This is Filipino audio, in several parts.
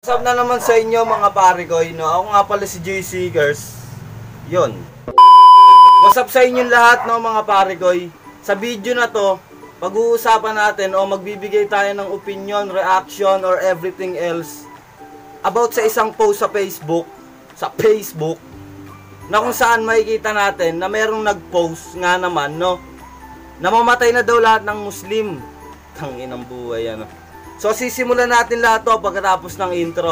What's up na naman sa inyo mga pare ko, no? Ako nga pala si J Seekers. Yun. What's up sa inyo lahat, no, mga pare ko? Sa video na to, pag-uusapan natin o magbibigay tayo ng opinion, reaction, or everything else about sa isang post sa Facebook, na kung saan makikita natin na merong nag-post nga naman, no, namamatay na daw lahat ng Muslim. Tangin ang buhay, ano. So, sisimulan natin lahat to pagkatapos ng intro.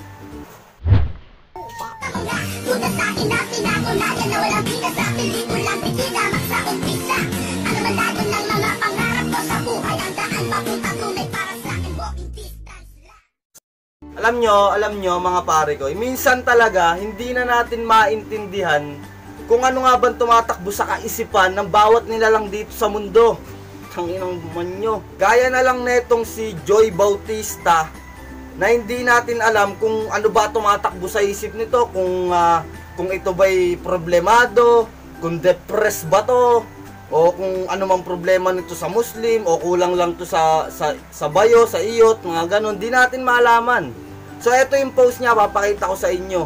Alam nyo mga pare ko, minsan talaga hindi na natin maintindihan kung ano nga bang tumatakbo sa kaisipan ng bawat nilalang dito sa mundo. Tanginang manyo. Gaya na lang netong si Joy Bautista na hindi natin alam kung ano ba tumatakbo sa isip nito, kung ito ba'y problemado, kung depressed ba to, o kung ano mang problema nito sa Muslim, o kulang lang to sa bayo, sa iyot, mga ganon. Di natin malaman. So ito yung post niya, papakita ko sa inyo.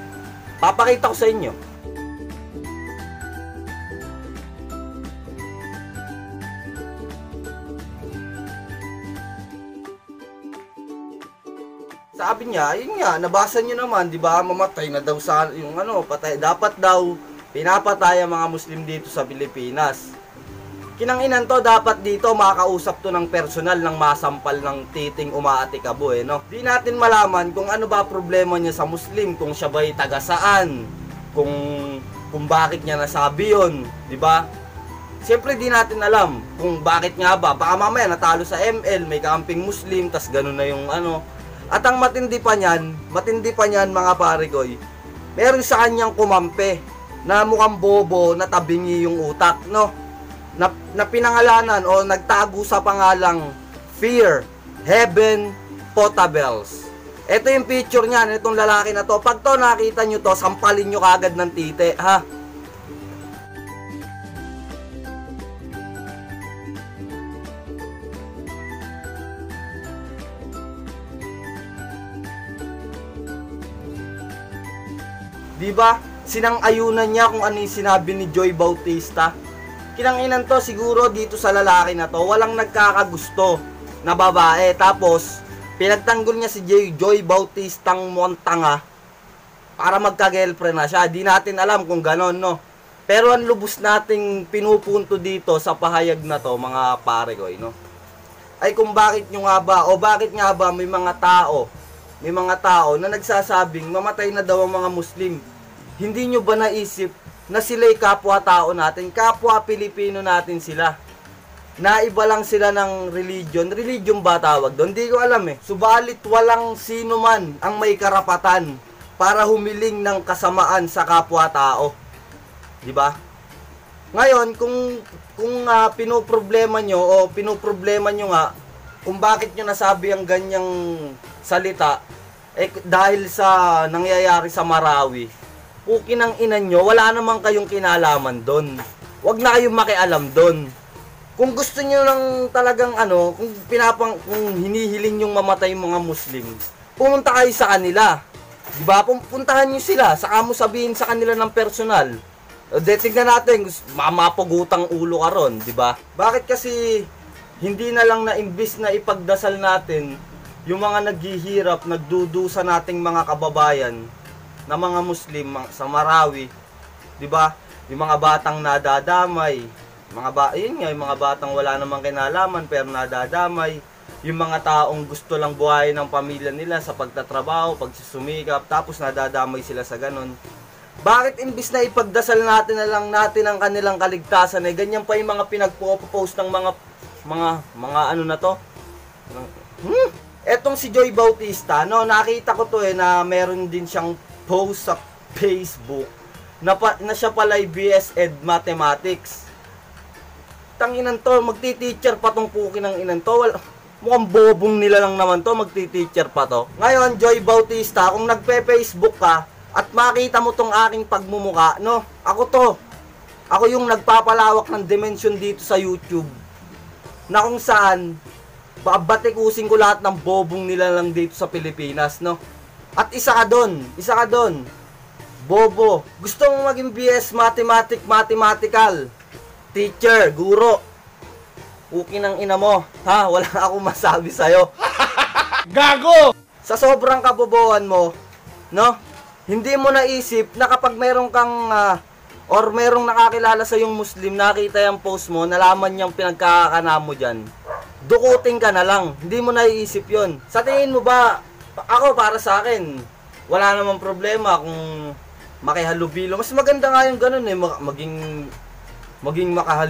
Sabi niya, yun nga, nabasa niyo naman, di ba, mamatay na daw sa, yung ano, patay, dapat daw, pinapatay ang mga Muslim dito sa Pilipinas. Kinanginan to, dapat dito, makakausap to ng personal, ng masampal ng titing umaatikabo, no? Di natin malaman kung ano ba problema niya sa Muslim, kung siya ba'y taga saan, kung bakit niya nasabi yun, di ba? Siyempre di natin alam kung bakit nga ba, baka mamaya natalo sa ML, may kaamping Muslim, tas ganun na yung ano. At ang matindi pa niyan mga pare ko, meron sa kanyang kumampe na mukhang bobo na tabingi yung utak, no? Na pinangalanan o nagtago sa pangalang Fear Heaven Potables. Ito yung picture niya, itong lalaki na to. Pag to nakita nyo to, sampalin nyo kagad ng tite, ha? Diba? Sinang-ayunan niya kung ano yung sinabi ni Joy Bautista. Kinanginan to, siguro dito sa lalaki na to, walang nagkakagusto na babae. Tapos, pinagtanggol niya si Joy Bautistang montanga para magka-girlfriend na siya. Di natin alam kung ganon, no? Pero ang lubos nating pinupunto dito sa pahayag na to, mga pare ko, no? Ay kung bakit nyo nga ba, o bakit nga ba may mga tao na nagsasabing mamatay na daw ang mga Muslim. Hindi nyo ba naisip na sila'y kapwa-tao natin, kapwa Pilipino natin sila? Naiba lang sila ng religion. Religion ba tawag doon? Hindi ko alam eh. Subalit walang sino man ang may karapatan para humiling ng kasamaan sa kapwa-tao. Diba? Ngayon, kung pinoproblema nyo nga kung bakit nyo nasabi ang ganyang salita, dahil sa nangyayari sa Marawi, pukin ang ina nyo, wala naman kayong kinalaman doon. Huwag na kayong makialam doon. Kung gusto nyo lang talagang kung hinihiling yung mamatay yung mga Muslim, pumunta kayo sa kanila. Diba? Puntahan nyo sila, saka mo sabihin sa kanila ng personal. Tingnan natin, mamapagutang ulo ka ron, diba? Bakit kasi hindi na lang na imbis na ipagdasal natin yung mga naghihirap, nagdudusa nating mga kababayan na mga Muslim sa Marawi, 'di ba? Yung mga batang nadadamay, yung mga batang wala namang kinalaman pero nadadamay, yung mga taong gusto lang buhayin ng pamilya nila sa pagtatrabaho, pagsusumikap, tapos nadadamay sila sa ganun. Bakit imbis na ipagdasal natin na lang natin ang kanilang kaligtasan, ganyan pa yung mga pinagpo-post ng mga ano na to? Etong si Joy Bautista, no, nakita ko to na meron din siyang post sa Facebook na siya pala'y BS Ed Mathematics. Tanginan to, magti-teacher pa tong pukin ng inan to. Mukhang bobong nila lang naman to, magti-teacher pa to. Ngayon, Joy Bautista, kung nagpe-Facebook ka at makita mo tong aking pagmumuka, no, ako yung nagpapalawak ng dimension dito sa YouTube, na kung saan babatikusin ko lahat ng bobong nila lang dito sa Pilipinas, no? At isa ka doon, bobo. Gusto mong maging BS mathematical, teacher, guro. Uki ng ina mo, ha? Wala akong masabi sa'yo. Gago! Sa sobrang kabobohan mo, no? Hindi mo naisip na kapag meron kang or merong nakakilala sa yung Muslim, nakita yung post mo, nalaman niyang pinagkakana mo dyan, dukutin ka na lang. Hindi mo naiisip yon. Sa tingin mo ba, ako para sa akin, wala namang problema kung makihalubilo. Mas maganda nga yung ganun eh, maging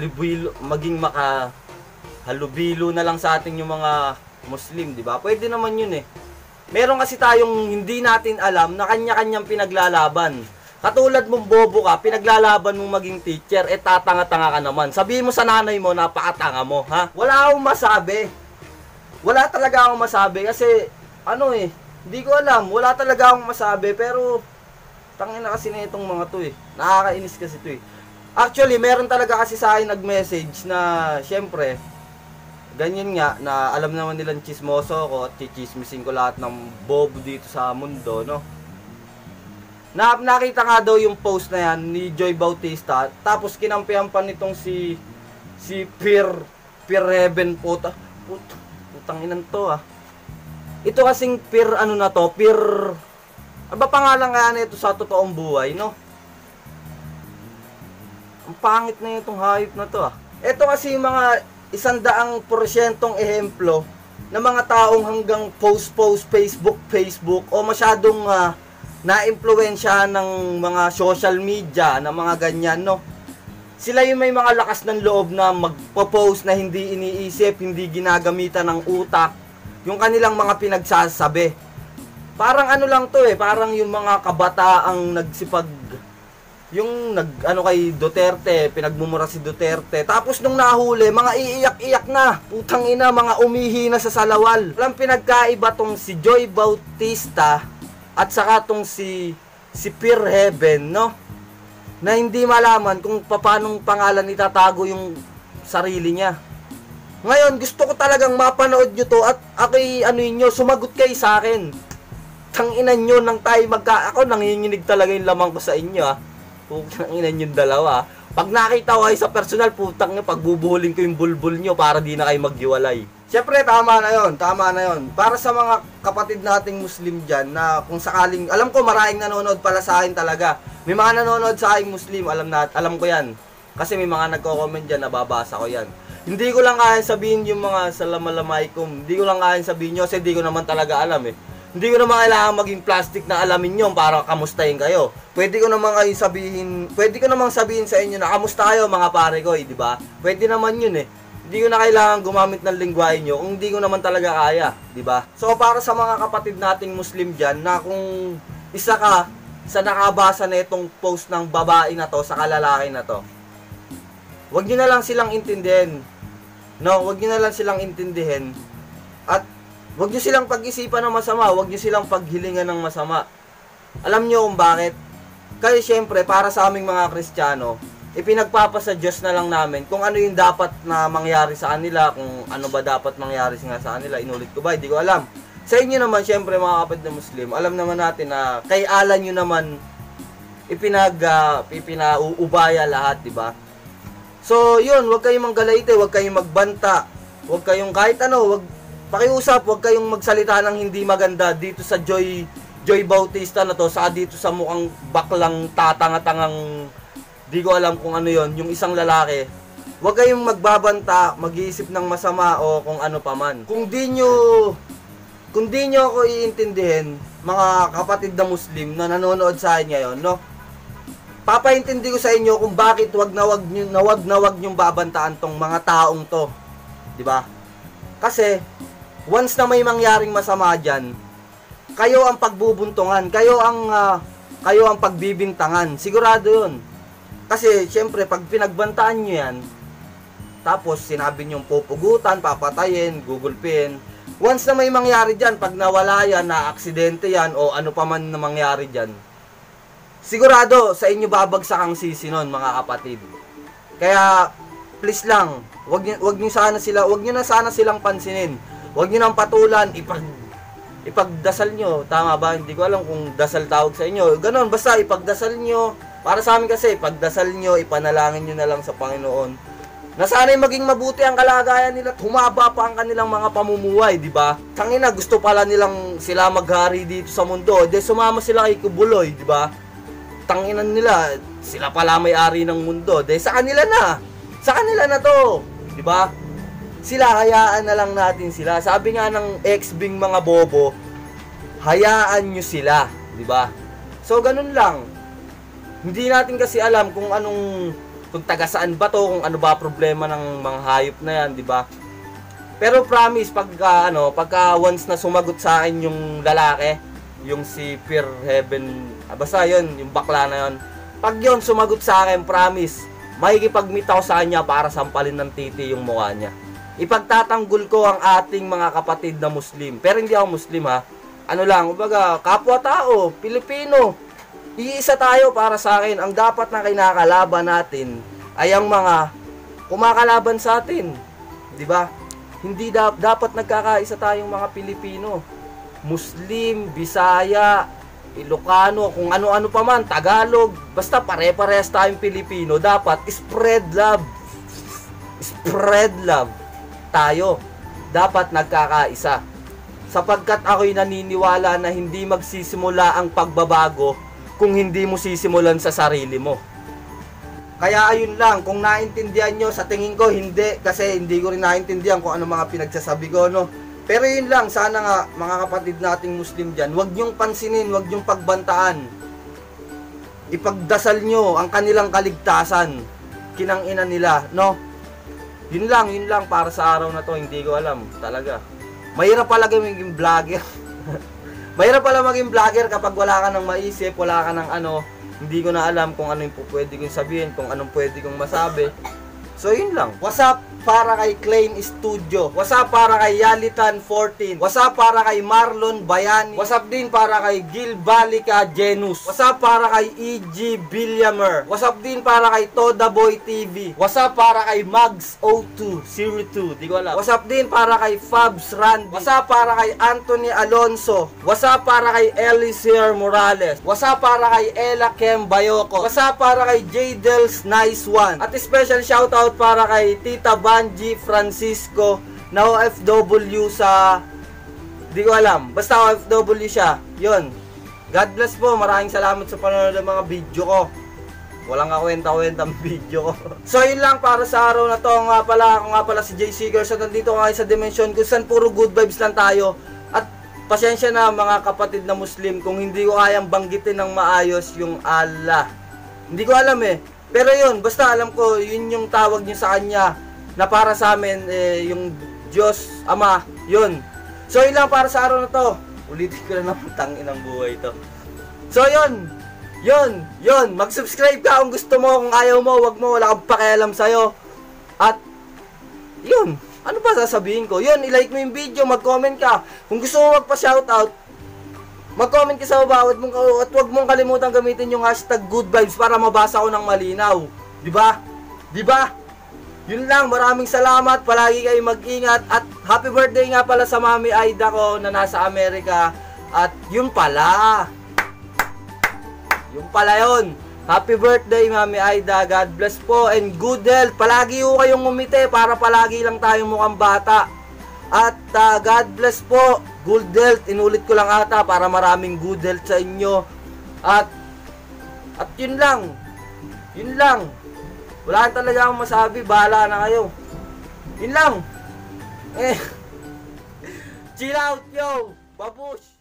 makahalubilo na lang sa atin yung mga Muslim, di ba? Pwede naman yun eh. Meron kasi tayong hindi natin alam na kanya-kanyang pinaglalaban. Katulad mong bobo ka, pinaglalaban mong maging teacher, tatanga-tanga ka naman. Sabihin mo sa nanay mo, napakatanga mo, ha? Wala akong masabi. Wala talaga akong masabi kasi, hindi ko alam. Wala talaga akong masabi, pero, tangin na kasi na itong mga to eh. Nakakainis kasi to eh. Actually, meron talaga kasi sa akin nag-message na, syempre, ganyan nga, na alam naman nilang chismoso ko at chichismisin ko lahat ng bobo dito sa mundo, no? Nakita nga daw yung post na yan ni Joy Bautista, tapos kinampihan pa nitong si Peer Heaven putang inan to Ito kasing Peer ano ba pangalan nga nito sa totoong buhay, no? Ang pangit na itong hayop na to Ito kasi mga 100% ehemplo ng mga taong hanggang post Facebook o masyadong na-impluwensyahan ng mga social media, ng mga ganyan, no? Sila yung may mga lakas ng loob na magpo-post na hindi iniisip, hindi ginagamitan ng utak, yung kanilang mga pinagsasabi. Parang lang to parang yung mga kabataang kay Duterte, pinagmumura si Duterte. Tapos nung nahuli, mga iiyak-iyak na. Putang ina, mga umihi na sa salawal. Walang pinagkaiba tong si Joy Bautista at saka tong si Peer Heaven, no? Na hindi malaman kung paanong pangalan itatago yung sarili niya. Ngayon, gusto ko talagang mapanood nyo to at sumagot kayo sa akin. Tanginan nyo nang tayo ako nanginginig talaga yung lamang ko sa inyo Putang ina yung dalawa. Pag nakita ko kayo sa personal, putang nyo, pagbubuhuling ko yung bulbul nyo para di na kayo maghiwalay. Siyempre, tama na yon. Para sa mga kapatid nating Muslim dyan, na kung sakaling, alam ko maraming nanonood pala sa akin talaga. May mga nanonood sa akin Muslim, alam ko yan. Kasi may mga nagko-comment dyan, nababasa ko yan. Hindi ko lang kaya sabihin yung mga salamalamaikum. Hindi ko lang kaya sabihin nyo kasi hindi ko naman talaga alam Hindi ko naman kailangan maging plastic na alamin nyo para kamustahin kayo. Pwede ko namang sabihin sa inyo na kamusta kayo mga pare ko, di ba? Pwede naman yun Hindi ko na kailangan gumamit ng lingwahe nyo kung hindi ko naman talaga kaya, di ba? So para sa mga kapatid nating Muslim dyan, na kung isa ka sa nakabasa na itong post ng babae na to, sa kalalaki na to, wag nyo na lang silang intindihin. No, wag nyo na lang silang intindihin. At wag nyo silang pag-isipan ng masama, wag nyo silang paghilingan ng masama. Alam nyo kung bakit? Kasi syempre, para sa aming mga Kristiyano, ipinagpapasa Diyos na lang namin kung ano yung dapat na mangyari sa kanila, kung ano ba dapat mangyari sa kanila. Inulit ko ba? Hindi ko alam. Sa inyo naman, syempre mga kapatid na Muslim, alam naman natin na kay Allah nyo naman ipinauubaya lahat, di ba? So, yun, wag kayong manggalaite, wag kayong magbanta, wag kayong kahit wag pakiusap, wag kayong magsalita ng hindi maganda dito sa Joy Bautista na to, saka dito sa mukhang baklang tatanga-tangang, di ko alam kung ano yon, yung isang lalaki. Wag kayong magbabanta, mag-iisip ng masama o kung ano pa man. Kung di nyo ako iintindihin, mga kapatid na Muslim na nanonood sa akin ngayon, no? Papaintindi ko sa inyo kung bakit wag na wag nyong babantaan tong mga taong to. Di ba? Kasi once na may mangyaring masama diyan, kayo ang pagbubuntungan, kayo ang pagbibintangan. Sigurado 'yun. Kasi syempre pag pinagbantaan niyo 'yan, tapos sinabi niyo pupugutan, papatayin, gugulpin. Once na may mangyari diyan, pag nawala yan, na aksidente yan o ano pa man na mangyari diyan, sigurado sa inyo babagsak ang sisi nun, mga kapatid. Kaya please lang, wag niyo na sana silang pansinin. Huwag nyo nang patulan, ipagdasal nyo. Tama ba? Hindi ko alam kung dasal tawag sa inyo. Ganon, basta ipagdasal nyo. Para sa amin kasi, ipagdasal nyo, ipanalangin nyo na lang sa Panginoon. Na sana'y maging mabuti ang kalagayan nila at humaba pa ang kanilang mga pamumuhay, di ba? Tangina, gusto pala nilang sila maghari dito sa mundo. De sumama sila kay Kubuloy, di ba? Tanginan nila, sila pala may-ari ng mundo. De sa kanila na. Sa kanila na to, di ba? Sila, hayaan na lang natin sila. Sabi nga ng ex-bing mga bobo, hayaan nyo sila, di ba? So, ganun lang. Hindi natin kasi alam kung kung taga saan ba to, kung ano ba problema ng mga hayop na yan, di ba? Pero promise, pagka once na sumagot sa akin yung lalaki, yung si Fear Heaven, basta yun, yung bakla na yun. Pag yun sumagot sa akin, promise, makikipag-meet ako sa kanya para sampalin ng titi yung mukha niya. Ipagtatanggol ko ang ating mga kapatid na Muslim. Pero hindi ako Muslim ha. Ano lang, kumbaga, kapwa-tao, Pilipino. Iisa tayo para sa akin. Ang dapat na kinakalaban natin ay ang mga kumakalaban sa atin. Di ba? Hindi dapat nagkakaisa tayong mga Pilipino. Muslim, Bisaya, Ilocano, kung ano-ano pa man, Tagalog. Basta pare-parehas tayong Pilipino. Dapat spread love. Spread love. Tayo dapat nagkakaisa sapagkat ako'y naniniwala na hindi magsisimula ang pagbabago kung hindi mo sisimulan sa sarili mo. Kaya ayun lang, kung naintindihan nyo, sa tingin ko hindi, kasi hindi ko rin naintindihan kung ano mga pinagsasabi ko, no? Pero yun lang, sana nga mga kapatid nating Muslim dyan, wag nyong pansinin, wag nyong pagbantaan, ipagdasal nyo ang kanilang kaligtasan, kinangina nila, no? Yun lang para sa araw na to, hindi ko alam talaga. Mahirap pala maging vlogger. Mahirap pala maging vlogger kapag wala ka nang maisip, wala ka nang hindi ko na alam kung ano yung pwede kong sabihin, kung anong pwede kong masabi. So yun lang. What's up para kay Klein Studio? What's up para kay Yalitan 14? What's up para kay Marlon Bayani? What's up din para kay Gil Balica Genus? What's up para kay E.G. Villamer? What's up din para kay Toda Boy TV? What's up para kay Mags 0202? Di ko alam. What's up din para kay Fabs Randy? What's up para kay Anthony Alonso? What's up para kay Elisier Morales? What's up para kay Ella Kem Bayoko? What's up para kay Jadels Nice One? At special shoutout para kay Tita Banji Francisco na OFW sa di ko alam, basta OFW siya. Yun, God bless po, maraming salamat sa panonood ng mga video ko. Walang kakwenta-kwentang video ko. So yun lang para sa araw na to. Ako nga pala si Jay Seeker. So nandito nga sa Dimension kung saan puro good vibes lang tayo. At pasensya na mga kapatid na Muslim kung hindi ko kayang banggitin ng maayos yung Allah. Hindi ko alam pero yun, basta alam ko, yun yung tawag niyo sa kanya na para sa amin, yung Diyos, Ama, yun. So yun lang para sa araw na to. Ulitin ko na naman, tangin ang buhay to. So yun, mag-subscribe ka kung gusto mo, kung ayaw mo, wag mo, wala kang pakialam sa'yo. At, yun, ano pa sasabihin ko? Yun, i-like mo yung video, mag-comment ka. Kung gusto mo magpa-shoutout, mag-comment ka sa baba at huwag mong kalimutan gamitin yung hashtag good vibes para mabasa ko ng malinaw. Diba? Yun lang, maraming salamat, palagi kayo mag-ingat at happy birthday nga pala sa Mami Aida ko na nasa Amerika. At yun pala yun. Happy birthday Mami Aida, God bless po and good health. Palagi ho kayong umiti para palagi lang tayong mukhang bata. At God bless po, good health, inulit ko lang ata para maraming good health sa inyo. At yun lang. Wala talaga akong masabi, bahala na kayo. Yun lang. Chill out yo, babush.